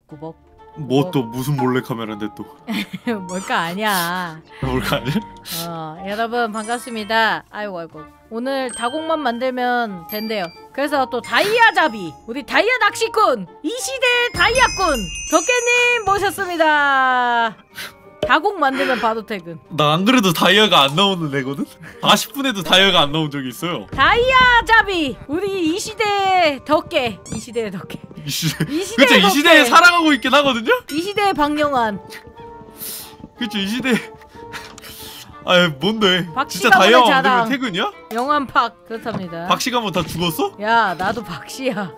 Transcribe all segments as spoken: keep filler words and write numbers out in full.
꾸벅. 뭐 또 무슨 몰래카메라인데 또. 뭘까 아니야. 뭘까 아니야? 어, 여러분 반갑습니다. 아이고 아이고. 오늘 다공만 만들면 된대요. 그래서 또 다이아잡이, 우리 다이아 낚시꾼, 이 시대의 다이아꾼 덕계님 모셨습니다. 다공 만들면 바로 퇴근. 나 안 그래도 다이아가 안 나오는 애거든? 사십 분에도 다이아가 안 나온 적이 있어요. 다이아잡이, 우리 이 시대의 덕계. 이 시대의 덕계. 이 시대. 이 시대의 그쵸, 이 시대에 덕계. 살아가고 있긴 하거든요? 이 시대의 박영환. 그쵸, 이 시대. 아, 뭔데? 진짜 박씨가 다이아 보낸 만들면 자랑. 퇴근이야? 영환팍. 그렇답니다. 박씨 가면 다 죽었어? 야, 나도 박씨야.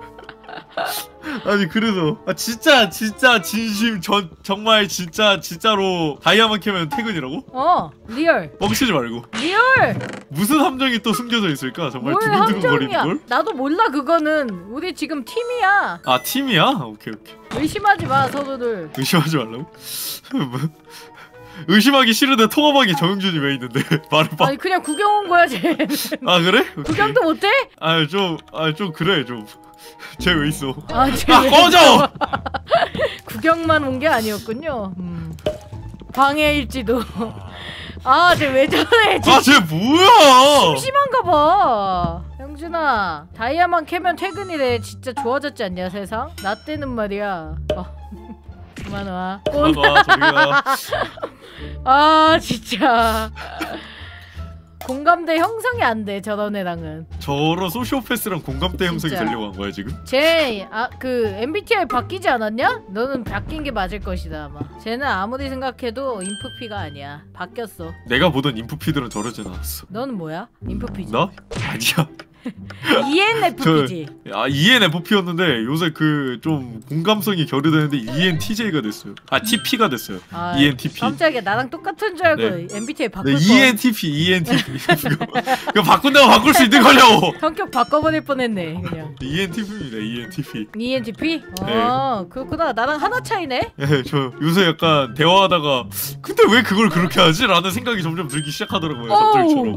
아니 그래서 아 진짜 진짜 진심 전 정말 진짜 진짜로 다이아만 캐면 퇴근이라고? 어, 리얼. 뻥치지 말고. 리얼. 무슨 함정이 또 숨겨져 있을까? 정말 뭘 두근두근거리는 함정이야. 걸? 나도 몰라 그거는. 우리 지금 팀이야. 아 팀이야? 오케이 오케이. 의심하지 마 서로를. 의심하지 말라고? 뭐? 의심하기 싫은데 통화방에 정영준이 왜 있는데? 말해봐. 아니 그냥 구경 온 거야 쟤. 아 그래? 오케이. 구경도 못해? 아 좀 아 좀 그래 좀. 쟤 왜 있어? 아, 쟤 아 왜 꺼져! 있어? 구경만 온 게 아니었군요. 음. 방해일지도. 아, 쟤 왜 저래? 쟤 아 쟤 뭐야? 심심한가 봐. 영준아, 다이아만 캐면 퇴근이래. 진짜 좋아졌지 않냐 세상? 나 때는 말이야. 어. 그만 와. 그만 와 저리가. 아 진짜. 공감대 형성이 안 돼 저런 애랑은. 저런 소시오패스랑 공감대 형성이 진짜. 되려고 한 거야 지금? 쟤, 아, 그 엠비티아이 바뀌지 않았냐? 너는 바뀐 게 맞을 것이다 아마. 쟤는 아무리 생각해도 인프피가 아니야. 바뀌었어. 내가 보던 인프피들은 저러진 않았어. 너는 뭐야? 인프피지? 나? 아니야. 이엔에프피지? 아 이엔에프피였는데 요새 그 좀 공감성이 결여되는데 이엔티제이가 됐어요. 아 티피가 됐어요. 아, 이엔티피. 깜짝이야. 나랑 똑같은 줄 알고 네. 엠비티아이 바꿀 네, 뻔. 이엔티피, 이엔티피. 이거 바꾼다고 바꿀 수 있는 거냐고. 성격 바꿔버릴 뻔했네 그냥. 이엔티피입니다. 이엔티피. 이엔티피? 네. 어 그렇구나. 나랑 하나 차이네? 네, 저 요새 약간 대화하다가 근데 왜 그걸 그렇게 하지? 라는 생각이 점점 들기 시작하더라고요. 잠들처럼.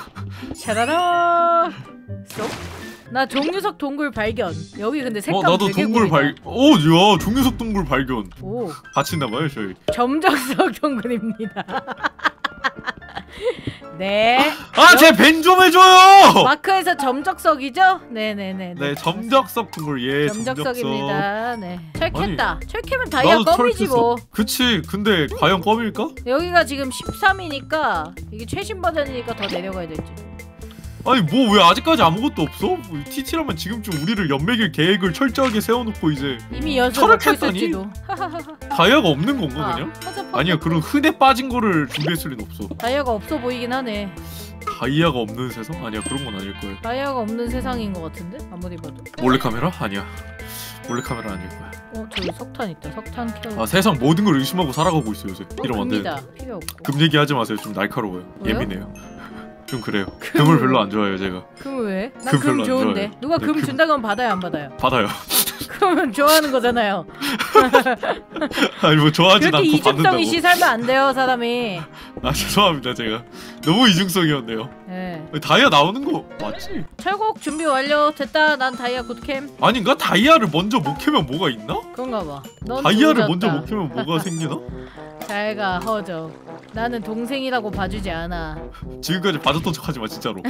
샤라라. 쏙. 나 종류석 동굴 발견. 여기 근데 색감 어 나도 되게 동굴 구리다. 발. 오, 야 종유석 동굴 발견. 오. 같이 있나봐요 저희. 점적석 동굴입니다. 네. 아, 제 벤 좀 해줘요. 마크에서 점적석이죠? 네네네. 네, 점적석 동굴 예. 점적석입니다. 네. 철캤다. 철캐면 다이아 나도 껌이지 뭐. 그치. 근데 과연 껌일까? 여기가 지금 십삼이니까 이게 최신 버전이니까 더 내려가야 될지. 아니 뭐 왜 아직까지 아무것도 없어? 티티라면 지금쯤 우리를 연맥일 계획을 철저하게 세워놓고 이제 이미 연습 철을 먹고 캤다니? 있을지도. 다이아가 없는 건가 아, 그냥? 퍼져, 퍼져. 아니야 그런 흔해 빠진 거를 준비했을 리는 없어. 다이아가 없어 보이긴 하네. 다이아가 없는 세상? 아니야 그런 건 아닐 거야. 다이아가 없는 세상인 것 같은데? 아무리 봐도. 몰래카메라? 아니야 몰래카메라 아닐 거야. 어 저기 석탄 있다. 석탄 켜. 아 세상 모든 걸 의심하고 살아가고 있어 요새. 어, 이러면 안 돼. 금이다. 필요 없고. 금 얘기하지 마세요. 좀 날카로워요. 왜요? 예민해요. 좀 그래요. 금을 별로 안 좋아해요 제가. 금 왜? 난 금 금 별로 안 좋은데. 좋아해요. 누가 네, 금 금- 준다고 하면 받아요 안 받아요? 받아요. 그러면 좋아하는 거잖아요. 아니 뭐 좋아하진 그렇게 않고 이중성 받는다고. 이씨 살면 안 돼요 사람이. 아 죄송합니다 제가 너무 이중성이었네요. 예. 다이아 나오는 거 맞지? 철곡 준비 완료. 됐다. 난 다이아 굿캠. 아닌가? 다이아를 먼저 못 캐면 뭐가 있나? 그런가 봐. 넌 다이아를 조졌다. 먼저 못 캐면 뭐가 생기나? 잘가 허저. 나는 동생이라고 봐주지 않아. 지금까지 봐줬던 척 하지 마 진짜로.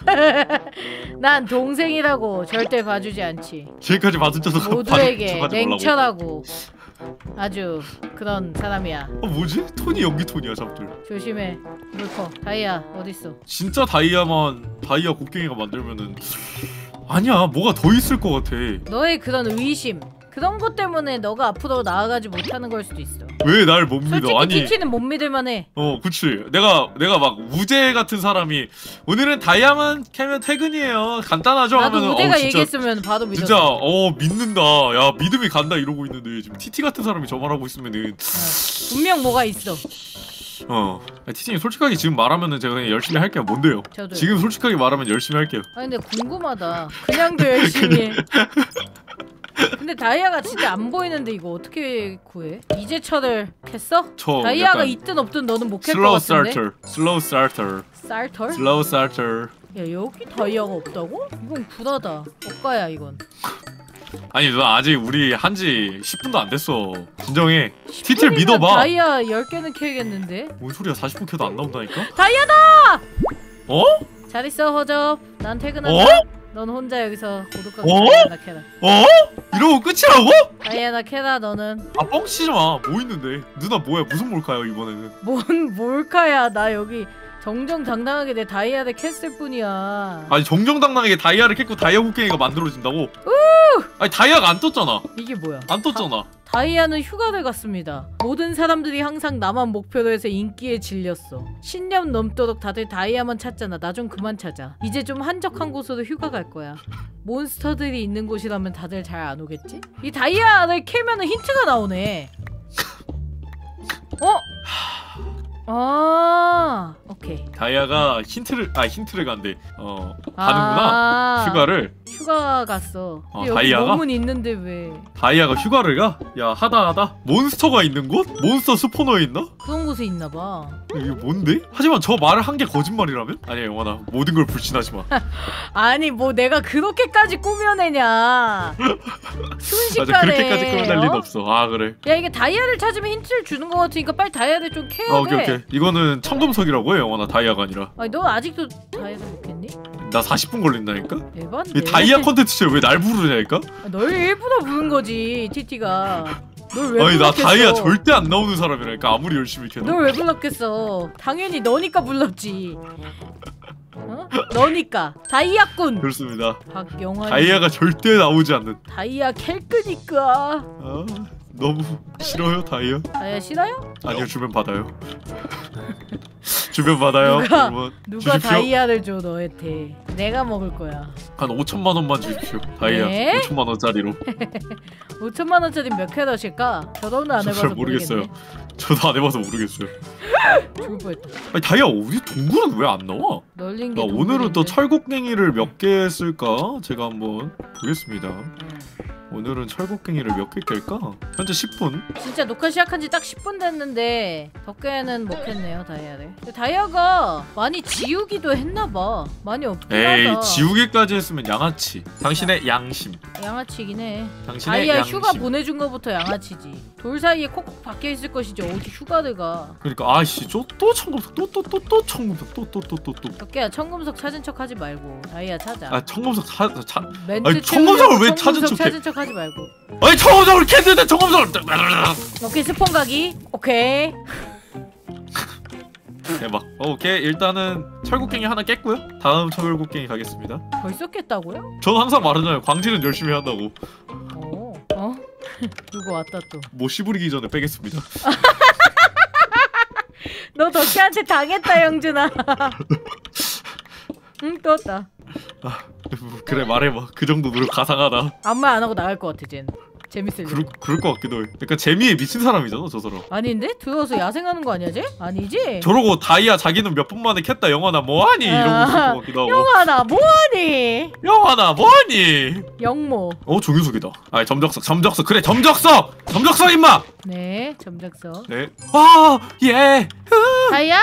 난 동생이라고 절대 봐주지 않지. 지금까지 봐준 척 봐줬던 모두에게 척 하지 말라고. 냉철하고 아주 그런 사람이야. 어 뭐지? 톤이 연기 톤이야 잡들. 조심해. 물커. 다이아 어딨어? 진짜 다이아만 다이아 곡괭이가 만들면은 아니야 뭐가 더 있을 것 같아. 너의 그런 의심 그런 것 때문에 너가 앞으로 나아가지 못하는 걸 수도 있어. 왜 날 못 믿어? 솔직히 아니 티티는 못 믿을만해. 어 그치 내가 내가 막 우재 같은 사람이 오늘은 다이아만 캐면 퇴근이에요 간단하죠 나도 하면은 우대가 어, 진짜, 얘기했으면 봐도 믿었어. 진짜 어 믿는다 야 믿음이 간다 이러고 있는데 지금 티티 같은 사람이 저 말하고 있으면은 어, 분명 뭐가 있어. 어 티티님 솔직하게 지금 말하면은 제가 그냥 열심히 할게요. 뭔데요? 저도. 지금 솔직하게 말하면 열심히 할게요. 아니 근데 궁금하다. 그냥도 열심히 해. 근데 다이아가 진짜 안 보이는데 이거 어떻게 구해? 이제 철을 캤어? 저 다이아가 약간 있든 없든 너는 못 캘 것 슬로우 같은데? 스타터 슬로우 스타터 쌀털? 슬로우 스타터 야 여기 다이아가 없다고? 이건 구라다. 억가야 이건. 아니 누나 아직 우리 한지 십 분도 안 됐어. 진정해. 티틀 믿어봐. 다이아 열 개는 캐야겠는데? 뭔 소리야, 사십 분 캐도 안 나온다니까? 다이아다! 어? 잘 있어 허접. 난 퇴근한다. 어? 넌 혼자 여기서 고독하게 어? 다이아나 캐라. 어? 이러고 끝이라고? 다이아나 캐라 너는. 아 뻥치지 마. 뭐 있는데? 누나 뭐야, 무슨 몰카요 이번에는? 뭔 몰카야. 나 여기 정정당당하게 내 다이아를 캤을 뿐이야. 아니 정정당당하게 다이아를 캤고 다이아 곡괭이가 만들어진다고? 아니 다이아가 안 떴잖아. 이게 뭐야? 안 떴잖아. 다이아는 휴가를 갔습니다. 모든 사람들이 항상 나만 목표로 해서 인기에 질렸어. 십 년 넘도록 다들 다이아만 찾잖아. 나 좀 그만 찾아. 이제 좀 한적한 곳으로 휴가 갈 거야. 몬스터들이 있는 곳이라면 다들 잘 안 오겠지? 이 다이아를 캐면은 힌트가 나오네. 어? 아, 오케이. 다이아가 힌트를 아 힌트를 간대. 어 아, 가는구나. 휴가를. 휴가 갔어. 어, 근데 여기 다이아가? 몸은 있는데 왜? 다이아가 휴가를 가? 야 하다 하다 몬스터가 있는 곳? 몬스터 스포너에 있나? 그런 곳에 있나 봐. 이게 뭔데? 하지만 저 말을 한 게 거짓말이라면? 아니야 영환아, 모든 걸 불신하지 마. 아니 뭐 내가 그렇게까지 꾸며내냐. 순식간에. 맞아, 그렇게까지 끌어낼 리는 어? 없어. 아 그래. 야 이게 다이아를 찾으면 힌트를 주는 것 같으니까 빨리 다이아를 좀 캐야 돼. 아, 오케이 오케이. 이거는 청금석이라고 해 영환아, 다이아가 아니라. 아니 너 아직도 다이아를 못 캤니? 나 사십 분 걸린다니까? 에반데. 이 다이아 컨텐츠에 왜 날 부르냐니까? 아, 널 일부러 부른 거지 티티가. 널 왜 아니 나 불렀겠어? 다이아 절대 안 나오는 사람이라니까, 아무리 열심히 캐도. 널 왜 불렀겠어? 당연히 너니까 불렀지. 어? 너니까. 다이아꾼. 그렇습니다. 박영환. 다이아가 절대 나오지 않는. 다이아 캘 거니까. 아, 너무 싫어요 다이아? 다이아 싫어요? 아니요, 주면 받아요. 주면 받아요. 누가- 여러분. 누가 주십시오. 다이아를 줘 너한테. 내가 먹을 거야. 한 오천만 원만 주십시오. 다이아 네? 오천만 원짜리로. 오천만 원짜리 몇 캐럿일까? 결혼을 안 해봐서 잘 모르겠어요. 모르겠네. 저도 안 해봐서 모르겠어요. 죽을 뻔했다. 아니 다이아 어디, 동굴은 왜 안 나와? 널린 나 게 오늘은 또 동굴인데. 철곡갱이를 몇 개 쓸까? 제가 한번 보겠습니다. 오늘은 철곡갱이를 몇 개 깰까? 현재 십 분. 진짜 녹화 시작한 지 딱 십 분 됐는데 덕계는 못 했네요 다이아를. 근데 다이아가 많이 지우기도 했나봐. 많이 없긴 에이 하다. 지우개까지 했으면 양아치. 당신의 양심. 양아치긴 해. 당신의 다이아 양심. 휴가 보내준 거부터 양아치지. 돌 사이에 콕콕 박혀있을 것이지 어디 휴가를 가. 그러니까 아이씨 저 또 청금석 또 또 또 또 청금석 또 또 또 또 또. 덕계야 청금석 찾은 척 하지 말고 다이아 찾아. 아 청금석 차, 차 멘트 아니, 채우려고 청금석을 왜 찾은 청금석 척해? 찾은 척 하지 말고. 아니 청금석을 캤는데 청금석을. 오케이 스폰 가기. 오케이. 대박. 어, 오케이 일단은 철곡갱이 하나 깼고요. 다음 철곡갱이 가겠습니다. 벌써 깼다고요? 저는 항상 말하잖아요. 광질은 열심히 한다고. 어? 어? 누구 왔다 또. 뭐 씨부리기 전에 빼겠습니다. 너 덕계한테 당했다 영준아. 응 떴다. 아, 그래 말해봐. 그 정도 노력 가상하다. 아무 말 안 하고 나갈 것 같아 쟨. 재밌으려고. 그럴, 그럴 것 같기도 해. 그러니까 재미에 미친 사람이잖아 저 사람. 아닌데? 들어와서 야생하는 거 아니야 쟤? 아니지? 저러고 다이아 자기는 몇 분 만에 켰다 영화나 뭐하니 이러고 있을 것 같기도 하고. 영아나 뭐하니? 영화나 뭐하니. 영모. 어 종유석이다. 아 점적석 점적석 그래 점적석 점적석 임마. 네 점적석. 네. 아 예. 다이아?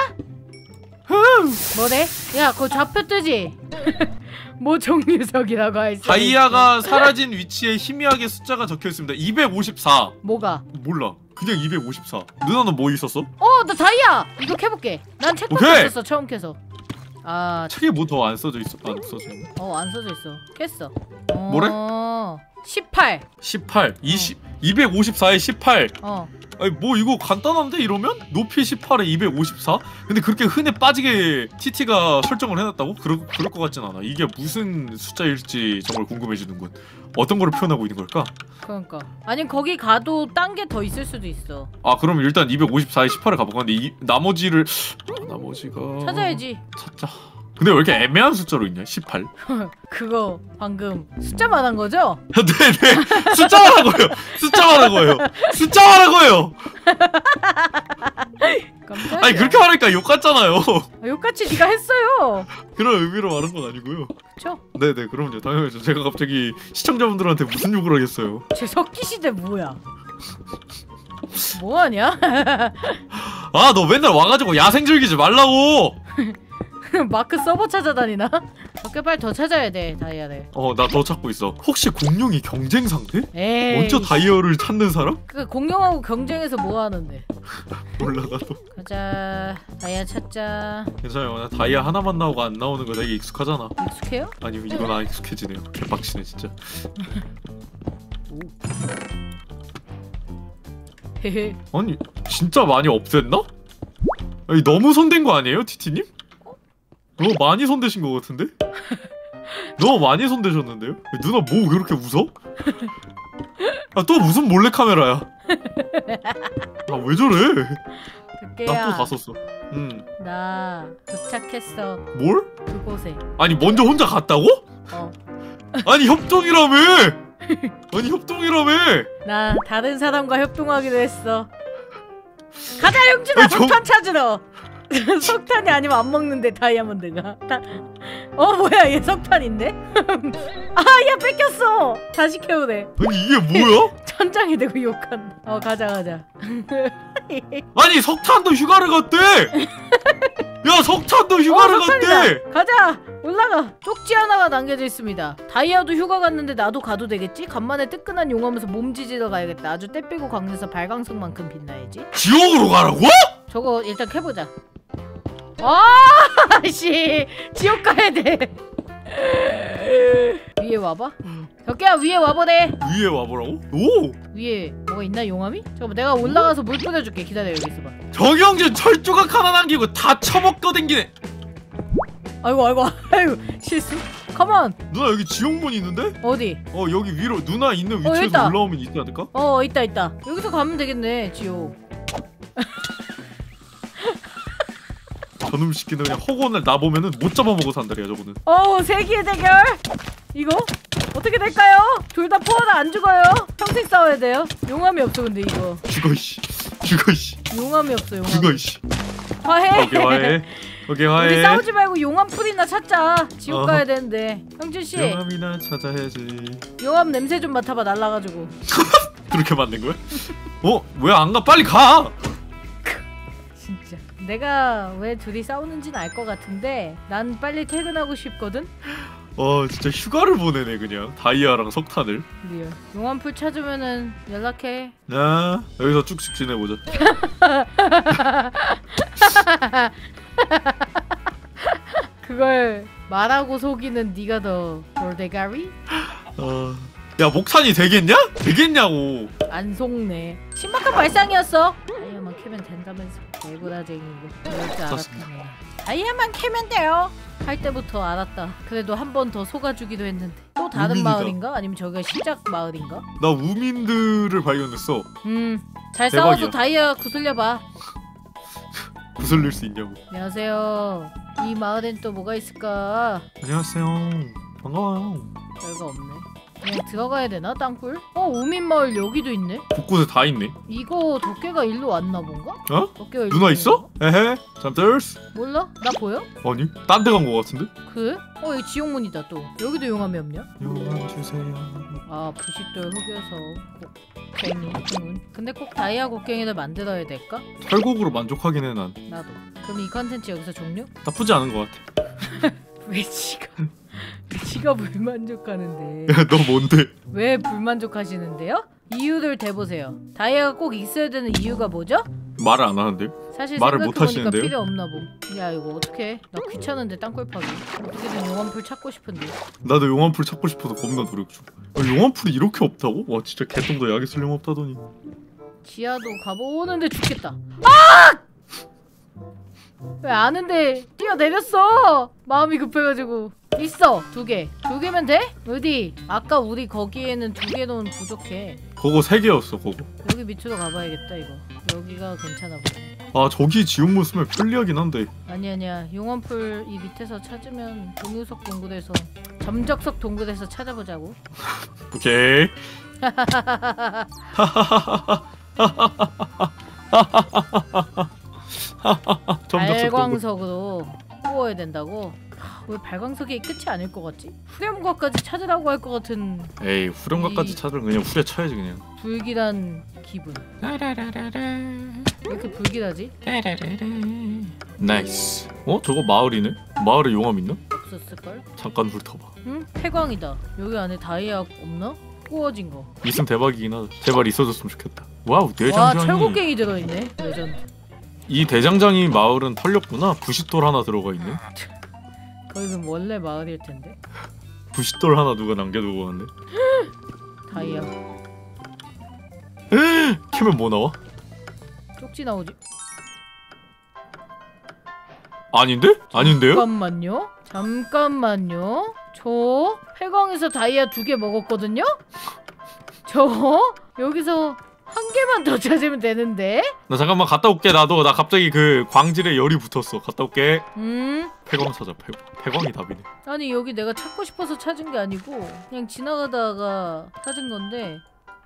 뭐래? 야 그거 좌표 뜨지? 뭐 종류석이라고 할 수. 다이아가 사라진 위치에 희미하게 숫자가 적혀 있습니다. 이백오십사. 뭐가? 몰라. 그냥 이백오십사. 누나는 뭐 있었어? 어 나 다이아! 이거 캐볼게. 난 책만 오케이. 썼어 처음 캐서. 아 책에 뭐 더 안 써져 있어? 안 써져 있나? 어 안 써져 있어. 깼어. 어... 뭐래? 십팔. 십팔, 이십, 이백오십사에 십팔. 어. 아니 뭐 이거 간단한데 이러면? 높이 십팔에 이백오십사? 근데 그렇게 흔해 빠지게 티티가 설정을 해놨다고? 그럴, 그럴 것 같진 않아. 이게 무슨 숫자일지 정말 궁금해지는군. 어떤 거를 표현하고 있는 걸까? 그러니까. 아니 거기 가도 딴 게 더 있을 수도 있어. 아 그럼 일단 이백오십사에 십팔을 가볼까? 근데 이 나머지를 아, 나머지가 찾아야지. 찾자. 근데 왜 이렇게 애매한 숫자로 있냐? 십팔. 그거 방금 숫자 말한 거죠? 네네 숫자 말하고요. 숫자 말하고요. 숫자 말하고요. 깜짝이야. 아니 그렇게 말하니까 욕 같잖아요. 아, 욕같이 네가 했어요. 그런 의미로 말한 건 아니고요. 그쵸? 네네 그럼요 당연하죠. 제가 갑자기 시청자분들한테 무슨 욕을 하겠어요. 제 석기 시대 뭐야? 뭐하냐? 아 너 맨날 와가지고 야생 즐기지 말라고. 마크 서버 찾아다니나? 덕계 빨리 더 찾아야 돼 다이아를. 어 나 더 찾고 있어. 혹시 공룡이 경쟁 상태? 에이. 먼저 다이아를 찾는 사람? 그 공룡하고 경쟁해서 뭐 하는데? 몰라 나도. 가자. 다이아 찾자. 괜찮아요. 나 다이아 하나만 나오고 안 나오는 거 되게 익숙하잖아. 익숙해요? 아니요 이건 안 익숙해지네요. 개빡치네 진짜. 오. 헤헤. 아니 진짜 많이 없앴나? 아니 너무 손댄 거 아니에요 티티님? 너무 많이 손대신 거 같은데? 너무 많이 손대셨는데요? 누나 뭐 그렇게 웃어? 아 또 무슨 몰래카메라야? 아 왜 저래? 덕계야. 나 또 다 썼어. 응. 나 도착했어. 뭘? 그곳에. 아니 먼저 혼자 갔다고? 어. 아니 협동이라며! 아니 협동이라며! 나 다른 사람과 협동하기로 했어. 가자 영준아 아니, 정- 석탄 찾으러. 석탄이 아니면 안 먹는데 다이아몬드가. 다... 어 뭐야 얘 석탄인데? 아야 뺏겼어. 다시 캐오네. 아니 이게 뭐야? 천장에 대고 욕한다. 어 가자 가자. 아니 석탄도 휴가를 갔대! 야 석탄도 휴가를 어, 석탄이다. 갔대! 가자 올라가. 쪽지 하나가 남겨져 있습니다. 다이아도 휴가 갔는데 나도 가도 되겠지? 간만에 뜨끈한 용하면서 몸지지러 가야겠다. 아주 때 빼고 강해서 발광석만큼 빛나야지. 지옥으로 가라고? 저거 일단 캐보자. 아, 씨, 지옥 가야 돼. 위에 와봐. 응. 덕기야 위에 와보래. 위에 와보라고? 오! 위에 뭐가 있나 용암이? 잠깐만 내가 올라가서 물 뿌려줄게. 기다려 여기 있어봐. 정영진 철조각 하나 남기고 다 처먹고 댕기네. 아이고 아이고 아이고 실수. 가만. 누나 여기 지옥문 있는데? 어디? 어 여기 위로 누나 있는 어, 위치에서 있다. 올라오면 있지 않을까? 어 있다 있다. 여기서 가면 되겠네 지옥. 저놈 시키는 그냥 허구원을 나 보면은 못 잡아먹어 산다리야 저거는. 어우 세기의 대결. 이거 어떻게 될까요? 둘 다 포화나 안 죽어요. 평생 싸워야 돼요. 용암이 없어 근데 이거. 죽어 이씨. 죽어 이씨. 용암이 없어 용암. 죽어 이씨. 화해. 오케이 화해. 오케이 화해. 우리 싸우지 말고 용암 풀이나 찾자. 지옥 어. 가야 되는데. 형준 씨. 영암이나 찾아야지. 용암 냄새 좀 맡아봐 날라가지고. 그렇게 만든 거야? 어? 왜 안 가? 빨리 가! 진짜. 내가 왜 둘이 싸우는지는 알 것 같은데 난 빨리 퇴근하고 싶거든. 어 진짜 휴가를 보내네 그냥 다이아랑 석탄을. 리얼. 용암 풀 찾으면은 연락해. 야 여기서 쭉쭉 지내보자. 그걸 말하고 속이는 네가 더 돌대가리? 어... 야 목탄이 되겠냐? 되겠냐고. 안 속네. 신박한 발상이었어. 다이아만 캐면 된다면서. 개구라쟁이고. 이럴 줄 알았다네. 다이아만 캐면 돼요. 할 때부터 알았다. 그래도 한 번 더 속아주기도 했는데. 또 다른 우민이다. 마을인가? 아니면 저기가 시작 마을인가? 나 우민들을 발견했어. 음. 잘 대박이야. 싸워서 다이아 구슬려봐. 구슬릴 수 있냐고. 안녕하세요. 이 마을엔 또 뭐가 있을까? 안녕하세요. 반가워요. 별거 없네. 그냥 들어가야 되나 땅굴? 어 우민마을 여기도 있네. 곳곳에 다 있네. 이거 덕계가 일로 왔나 본가? 어? 덕계가 일로 누나 있어? 에헤. 잠들스. 몰라? 나 보여? 아니 딴 데 간 거 같은데? 그래? 어 여기 지옥문이다 또. 여기도 용암이 없냐? 용암 주세요. 아 부싯돌 흑여서 곡괭이 문. 근데 꼭 다이아 곡괭이를 만들어야 될까? 철곡으로 만족하긴 해 난. 나도. 그럼 이 컨텐츠 여기서 종료? 나쁘지 않은 거 같아. 왜 지가 왜 지가 불만족하는데? 야 너 뭔데? 왜 불만족하시는데요? 이유를 대보세요. 다이아가 꼭 있어야 되는 이유가 뭐죠? 말을 안 하는데요? 사실 말을 못 생각해보니까 하시는데요? 필요 없나 봄. 야 이거 어떡해? 나 귀찮은데 땅굴 파기. 어떻게든 용암풀 찾고 싶은데. 나도 용암풀 찾고 싶어서 겁나 노력 중. 아, 용암풀이 이렇게 없다고? 와 진짜 개똥도 약이 쓸려없다더니. 지하도 가보는데 죽겠다. 아! 왜 아는데 뛰어내렸어? 마음이 급해가지고. 있어 두 개. 두 개면 돼? 어디? 아까 우리 거기에는 두 개는 부족해. 그거 세 개였어 그거. 여기 밑으로 가봐야겠다 이거. 여기가 괜찮아 보네. 아 저기 지옥문 쓰면 편리하긴 한데. 아니 아니야. 용암풀 이 밑에서 찾으면 동유석 동굴에서 점적석 동굴에서 찾아보자고. 오케이. 발광석으로 구워야 된다고? 하, 왜 발광석이 끝이 아닐 것 같지? 후렴과까지 찾으라고 할 것 같은 에이 후렴가까지 이- 찾으면 그냥 후려 쳐야지 그냥. 불길한 기분. 왜 이렇게 불길하지? 나이스. 어 저거 마을이네? 마을에 용암 있나? 없었을걸? 잠깐 훑어봐. 응? 폐광이다. 여기 안에 다이아 없나? 구워진 거. 있으면 대박이긴 하다. 제발 있어줬으면 좋겠다. 와우 와 대장장이. 철곡갱이 들어있네. 레전드. 이 대장장이 마을은 털렸구나. 부싯돌 하나 들어가 있네. 거기는 원래 마을일 텐데. 부싯돌 하나 누가 남겨두고 갔네. 다이아. 캐면 뭐 나와? 쪽지 나오지. 아닌데? 아닌데요? 잠깐만요. 잠깐만요. 저 폐광에서 다이아 두 개 먹었거든요? 저 여기서 한 개만 더 찾으면 되는데? 나 잠깐만 갔다 올게. 나도 나 갑자기 그 광질에 열이 붙었어. 갔다 올게. 음? 폐광 찾아. 폐, 폐광이 답이네. 아니 여기 내가 찾고 싶어서 찾은 게 아니고 그냥 지나가다가 찾은 건데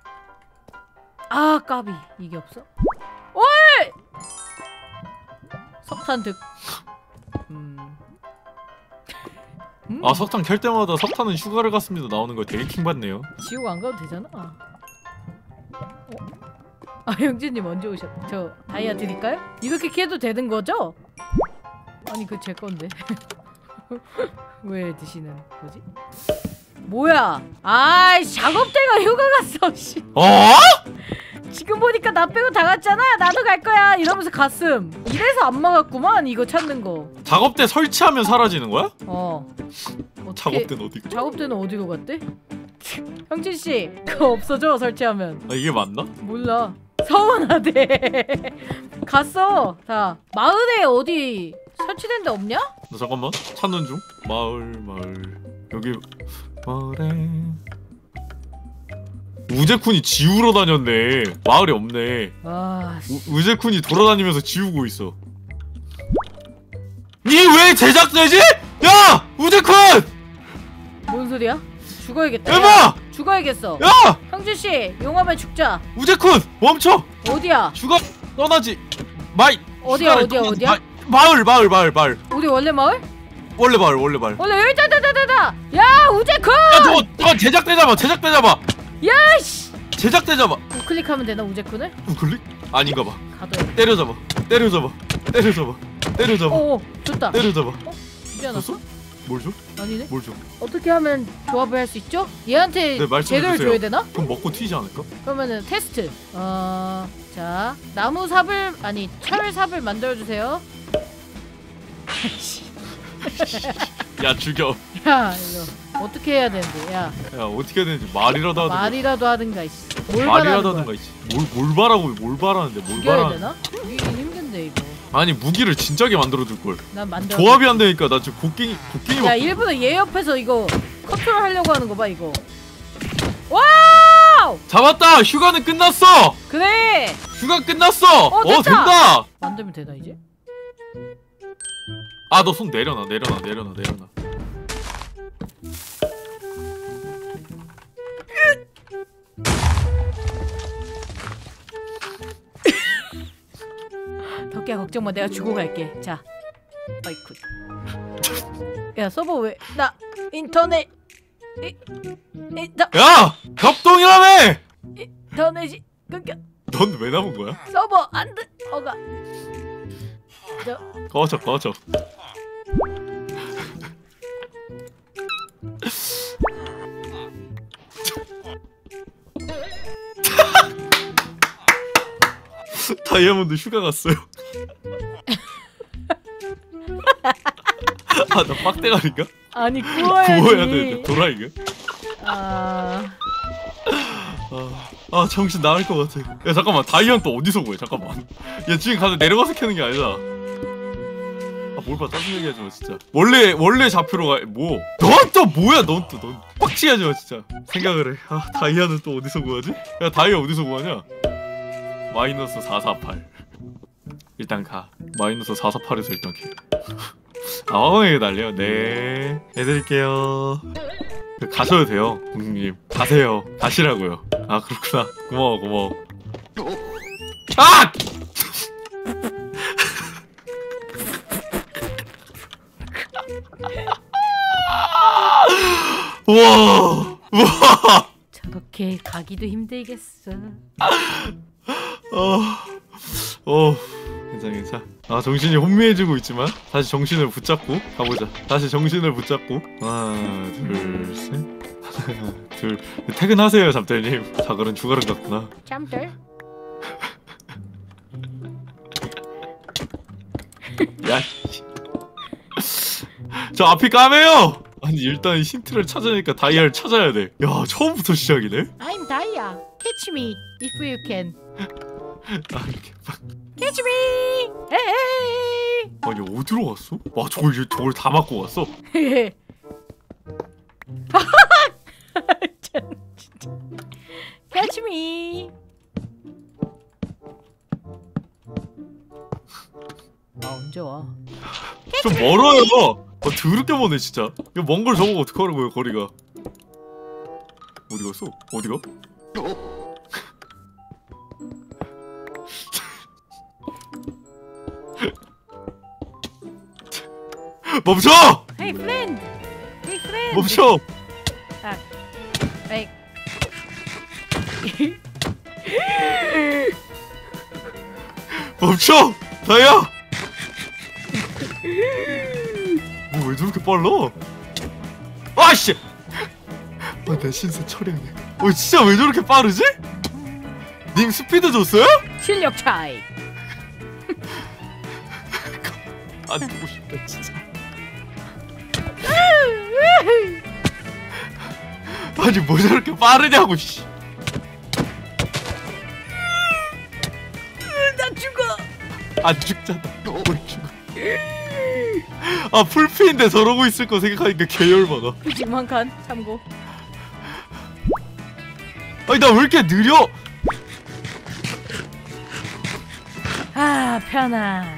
아 까비 이게 없어? 오이! 석탄 득 음. 음. 아 석탄 캘 때마다 석탄은 휴가를 갔습니다 나오는 거 되게 킹받네요. 지옥 안 가도 되잖아. 어? 아 형진님 언제 오셨? 저 다이아 드릴까요? 이렇게 캐도 되는 거죠? 아니 그 제 건데 왜 드시는 거지? 뭐야? 아이 작업대가 휴가 갔어. 씨. 어? 지금 보니까 나 빼고 다 갔잖아. 나도 갈 거야. 이러면서 갔음. 이래서 안 막았구만. 이거 찾는 거. 작업대 설치하면 사라지는 거야? 어. 작업대는 어디? 작업대는 어디로 갔대? 형진 씨, 그거 없어져 설치하면. 아 이게 맞나? 몰라. 서운하대. 갔어. 자, 마을에 어디 설치된 데 없냐? 나 잠깐만 찾는 중. 마을 마을 여기 마을에 우제쿤이 지우러 다녔네. 마을에 없네. 아, 우, 우제쿤이 돌아다니면서 지우고 있어. 니 왜 제작되지? 야! 우제쿤! 뭔 소리야? 죽어야겠다. 에바! 야, 죽어야겠어. 야! 형진 씨, 용암에 죽자. 우제쿤! 멈춰! 어디야? 죽어! 떠나지! 마이! 어디야, 휴가를 어디야, 떠나지 어디야? 마- 마을 마을 마을 마을 우리 원래 마을? 원래 마을 원래 마을. 원래 여기 있다, 있다, 있다, 있다. 야, 우제쿤! 야 저거 저거 제작대 잡아 제작대 잡아 야, 씨. 제작대 잡아. 우클릭하면 되나 우제쿤을? 우클릭? 아닌가 봐. 가둬야. 때려 잡아 때려 잡아 때려 잡아 때려 잡아 오, 좋다. 때려 잡아. 주지 않았어? 줬어? 뭘 줘? 아니네. 뭘 줘? 어떻게 하면 조합을 할 수 있죠? 얘한테 네, 말씀해 재료를 주세요. 줘야 되나? 그럼 먹고 튀지 않을까? 그러면은 테스트. 어, 자, 나무 삽을 아니 철 삽을 만들어 주세요. 야 죽여. 야, 이거 어떻게 해야 되는데? 야, 야 어떻게 해야 되는지 말이라도 하든가. 말이라도 하든가 이씨. 뭘 말이라도 바라는 거야? 하든가 있지. 뭘, 뭘 바라고 뭘 바라는데 뭘 죽여야 바라. 되나? 죽이긴 힘든데 이거. 아니 무기를 진작에 만들어 줄 걸. 난 만들어. 조합이 안 되니까 나 지금 곡괭이 곡괭이 야, 일부러 얘 옆에서 이거 컨트롤 하려고 하는 거 봐 이거. 와우! 잡았다. 휴가는 끝났어. 그래. 휴가 끝났어. 어, 어, 됐다. 된다. 만들면 되나 이제? 아 너 손 내려놔 내려놔 내려놔 내려놔. 덕기야 걱정 마. 내가 주고 갈게. 자. 아이쿠. 야, 서버 왜 나 인터넷 이, 이, 나, 야 협동이라며. 인터넷이 끊겨. 넌 왜 나온 거야? 서버 안 돼. 어가. 저 꺼져 꺼져. 다이아몬드 휴가 갔어요. 아 나 빡대가리인가? 아니 구워야지. 구워야 돼. 도라이가? 아, 아, 아 정신 나갈 것 같아. 야 잠깐만 다이아는 또 어디서 구해? 잠깐만. 야 지금 가서 내려가서 캐는 게 아니잖아. 아 뭘 봐 짜증나게 하지 마 진짜. 원래 원래 좌표로 가. 뭐? 넌 또 뭐야? 넌 또 넌 빡치게 하지 마 진짜. 생각을 해. 아 다이아는 또 어디서 구하지? 야 다이아 어디서 구하냐? 마이너스 사사팔. 일단 가. 마이너스 사사팔에서 일단 캐. 아 화공에게 날려. 네 해드릴게요. 가셔도 돼요 공주님. 가세요. 가시라고요. 아 그렇구나. 고마워 고마워. 아! 우와 우와. 저렇게 가기도 힘들겠어. 어, 어, 괜찮아 괜찮아. 아 정신이 혼미해지고 있지만 다시 정신을 붙잡고 가보자. 다시 정신을 붙잡고 하나 둘셋 하나 둘 퇴근하세요 잠들님. 자갈은 주가른 같구나. 잠들. 야, 저 앞이 까매요. 아니 일단 힌트를 찾으니까 다이아를 찾아야 돼. 야 처음부터 시작이네. I'm Daya. Catch me if you can. 아 이렇게 막. Catch me. 에이. 아니 어디로 갔어? 와 저걸 저걸 다 맞고 갔어. 진짜. Catch me. 아 언제 와? 좀 멀어요. 아 더럽게 머네 진짜. 이거 먼 걸 저보고 어떡하는 거예요 거리가. 어디 갔어? 어디가? 멈춰! Hey friend. Hey friend. 멈춰! 아, 에이. 멈춰! 다이아! 뭐 왜 저렇게 빨라? 아씨! 아, 내 신세 처량해. 어 진짜 왜 저렇게 빠르지? 님 스피드 줬어요? 실력 차이. 안 두고 싶다 진짜. 아니 뭐 저렇게 빠르냐고 씨. 나 죽어. 안 죽잖아. 뭘 죽어. 아 풀피인데 저러고 있을 거 생각하니까 개열받아. 지금 한 칸 참고. 아니 나 왜 이렇게 느려? 아 편안.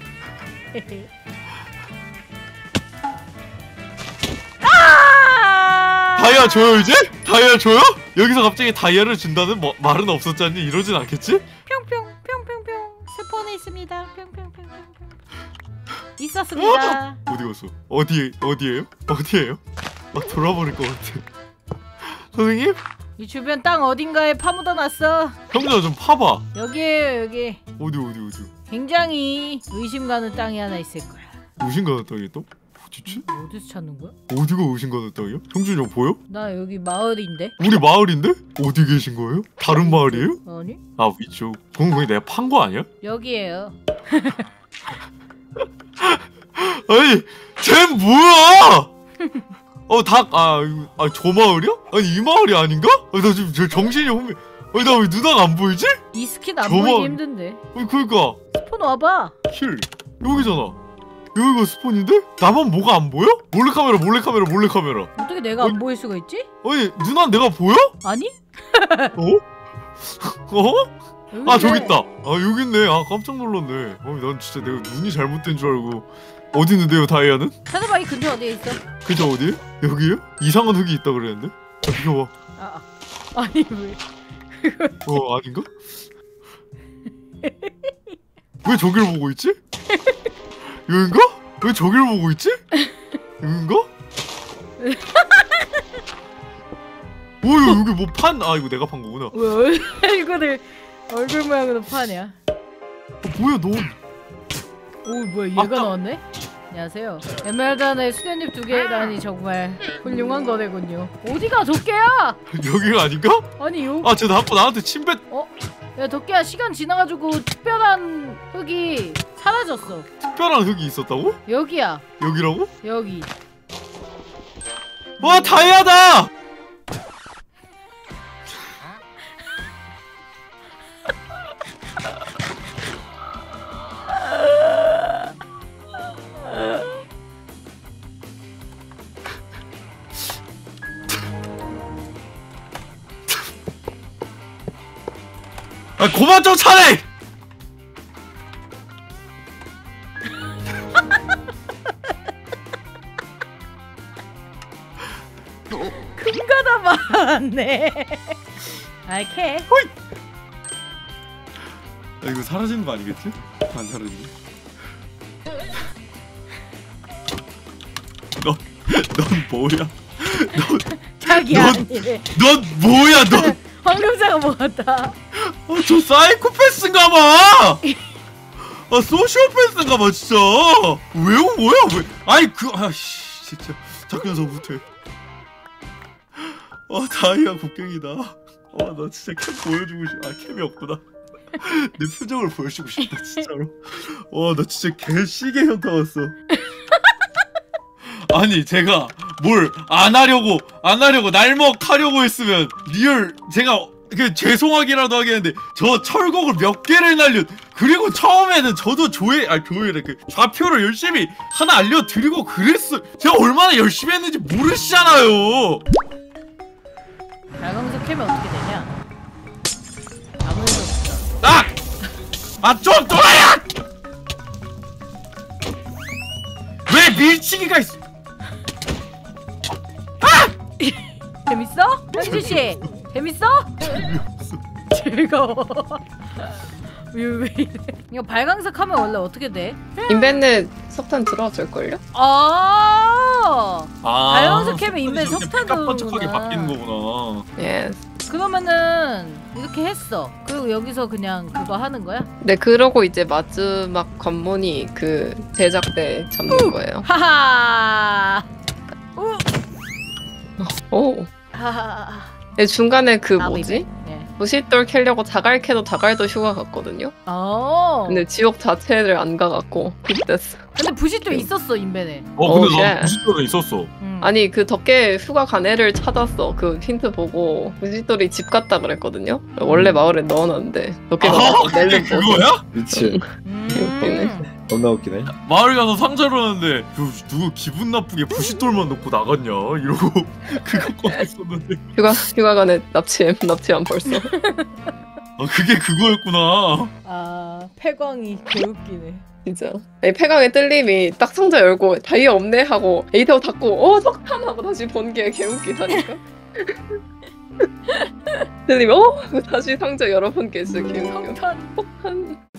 아! 다이아 줘요 이제? 다이아 줘요? 여기서 갑자기 다이아를 준다는 뭐, 말은 없었잖니? 이러진 않겠지? 평평 평평평 스폰에 있습니다. 평평평평 있었습니다. 어디 갔어? 어디 어디에요? 어디에요? 막 돌아버릴 것 같아. 선생님? 이 주변 땅 어딘가에 파묻어놨어. 형자 좀 파봐. 여기에요 여기. 어디 어디 어디? 굉장히 의심 가는 땅이 하나 있을 거야. 의심 가는 땅이 또? 어디지? 어디서 찾는 거야? 어디가 의심 가는 땅이야? 형준이 형 보여? 나 여기 마을인데. 우리 마을인데? 어디 계신 거예요? 다른 마을이에요? 아니? 아 위쪽. 그건 그냥 내가 판 거 아니야? 여기에요. 아니 쟨 뭐야? 어닭아아저 마을이야? 아니 이 마을이 아닌가? 아, 나 지금 저 정신이 혼미. 아니 나 왜 누나가 안 보이지? 이 스킨 안 저 보이기 마을. 힘든데. 아니 그러니까 스폰 와봐. 힐 여기잖아. 여기가 스폰인데? 나만 뭐가 안 보여? 몰래카메라 몰래카메라 몰래카메라. 어떻게 내가 어? 안 보일 수가 있지? 아니 누나 내가 보여? 아니? 어? 어? 아 여기 저기 있네. 있다. 아 여기 있네. 아 깜짝 놀랐네. 아니 난 진짜 내가 눈이 잘못된 줄 알고. 어디 있는데요 다이아는? 찾아봐. 이 근처 어디에 있어? 그저 어디에? 여기에요? 이상한 흙이 있다 그랬는데? 아 비켜봐. 아, 아. 아니 왜? 어 아닌가? 왜 저길 보고 있지? 여긴가? 왜 저길 보고 있지? 여긴가? 오 여기 뭐 판? 아 이거 내가 판 거구나. 왜 얼굴을 얼굴 모양으로 파냐? 어, 뭐야 너? 오 뭐야 얘가 아까- 나왔네? 안녕하세요. 에메랄드 하나에 수련잎 두 개라니 정말 훌륭한 거래군요. 어디가 덕계야? 여기가 아닌가? 아니 요. 아 쟤 자꾸 나한테 침뱉. 어? 야 덕계야 시간 지나가지고 특별한 흙이 사라졌어. 특별한 흙이 있었다고? 여기야. 여기라고? 여기. 와 다이아다! 아 그만 좀 차래! 금가다 많네. 알케. 아 이거 사라지는 거 아니겠지? 안 사라지네. 너, 넌 뭐야? 넌, 자기 넌- 아니래. 넌 뭐야? 넌, 황금사가 먹었다. 어, 저 사이코패스인가봐. 아 소시오패스인가 봐 진짜. 왜 뭐야 왜? 아니 그 아씨 진짜 잠깐 저 못해. 아 다이아 곡괭이다. 아나 진짜 캠 보여주고 싶. 아 캠이 없구나. 내 표정을 보여주고 싶다 진짜로. 와 나 진짜 개시계 현타 왔어. 아니 제가 뭘 안 하려고 안 하려고 날먹하려고 했으면 리얼 제가 그 죄송하기라도 하겠는데 저 철곡을 몇 개를 날려. 그리고 처음에는 저도 조회 아 조회래 그 좌표를 열심히 하나 알려드리고 그랬어. 제가 얼마나 열심히 했는지 모르시잖아요. 발광석 캐면 어떻게 되냐? 아무 일도 없어. 아! 아 좀 돌아야! 왜 밀치기가 있어? 재밌어? 현주씨 재밌어? 재미없어. 즐거워. 왜, 왜 이래? 이거 발광석 하면 원래 어떻게 돼? 인벤에 석탄 들어줄걸요? 아 아 발광석 캐면 인벤 석탄 깜깜하게 들어오구나. 바뀌는 거구나. 예. 그러면은 이렇게 했어. 그리고 여기서 그냥 그거 하는 거야? 네, 그러고 이제 마지막 관문이 그 제작대 잡는 거예요. 하하. 우. 오. 하하. 네, 중간에 그 아, 뭐지? 네. 부싯돌 캐려고 자갈 캐도 자갈도 휴가 갔거든요. 어. 근데 지옥 자체를 안 가갖고 빗됐어. 근데 부싯도 있었어 인벤에. 어 근데 오, 나 쉣. 부싯돌에 있었어. 음. 아니 그 덕계 휴가 간 애를 찾았어. 그 힌트 보고 부싯돌이 집 갔다 그랬거든요. 원래 마을에 넣어놨는데 덕계가 아 가서 그게 낼름 그거야? 미치. 음. 겁나 웃기네. 마을 가서 상자를 하는데 그 누구 기분 나쁘게 부싯돌만 놓고 나갔냐 이러고 그거 꺼냈었는데. 휴가 휴가 간에 납치엠 납치함 벌써. 아 그게 그거였구나. 아 폐광이 개웃기네. 진짜. 이 폐광의 뜰림이 딱 상자 열고 다이아 없네 하고 에이터 닫고 어 석탄 하고 다시 번 게 개웃기다니까. 뜰림이 어 다시 상자 여러 번 깨서 개웃겨. 석탄. 석탄.